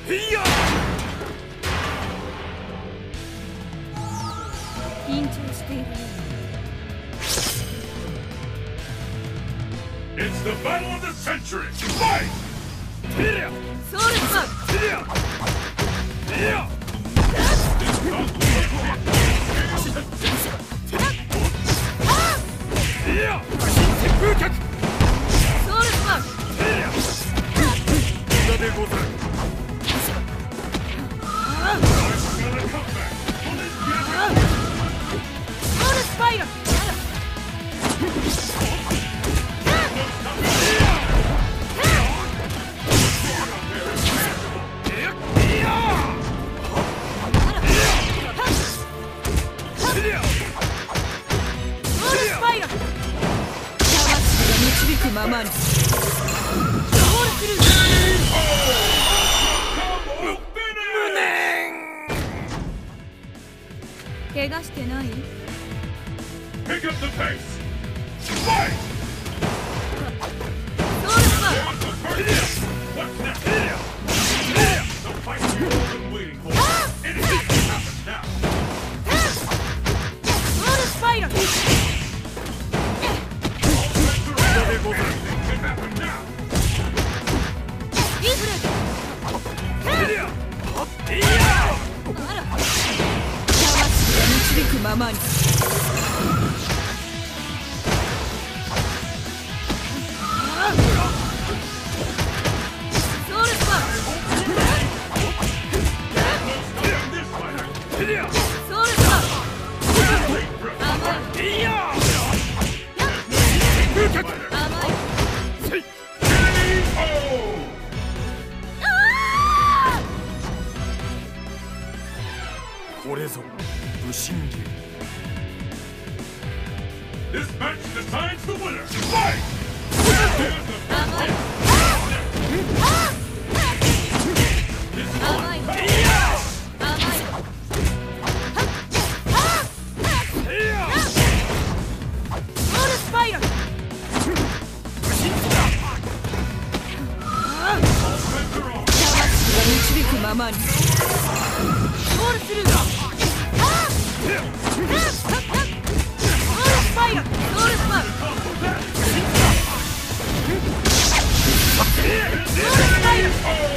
緊張している。 It's the battle of the century! Fight! ソウルスマン。 ままに。怪我してない？ Pick up the pace! Fight! What's next? The fight we've all been waiting for. Anything can happen now. Can happen now. 導くままに。 これぞ武神流。 This match decides the winner. Fight! Oh!